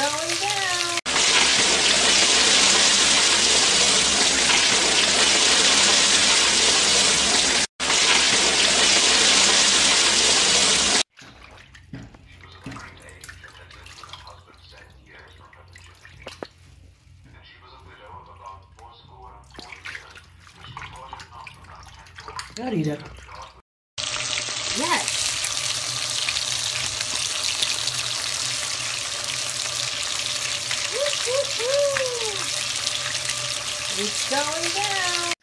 going down. Gotta eat it. Yes. It's going down.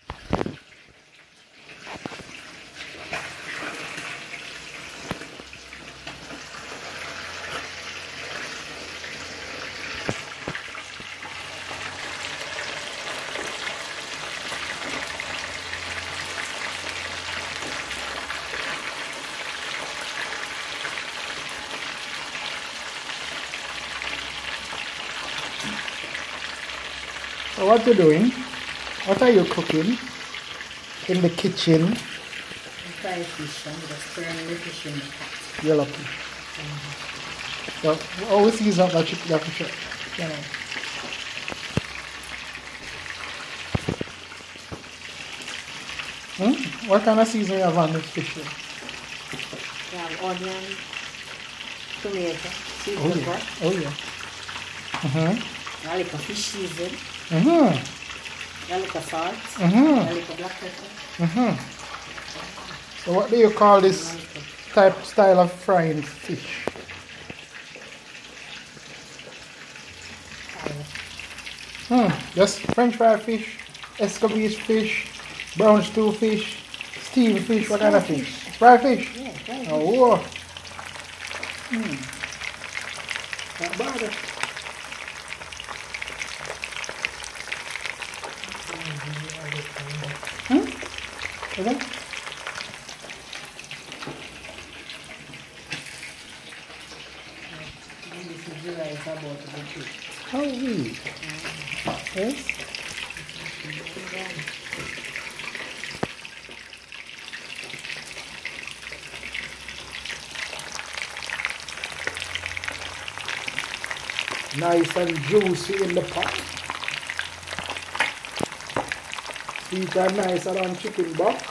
So what you doing? What are you cooking in the kitchen? Fried fish. I'm just turning the fish in the pot. You're lucky. So always season up that fish. You know. What kind of seasoning you have on this fish? You have onion, tomato, sweet Oh pepper, yeah. Oh yeah. a little fish season, a little salt, a little black pepper. So what do you call this style of frying fish? Just French fried fish, escovitch fish, brown stew fish, steamed fish, what kind of fish? Fried fish? Yeah, fried fish. Oh, whoa. Not bad. Okay. This is the rice about to be cooked. How weak. Yes? Nice and juicy in the pot. Sweet and nice around chicken butt.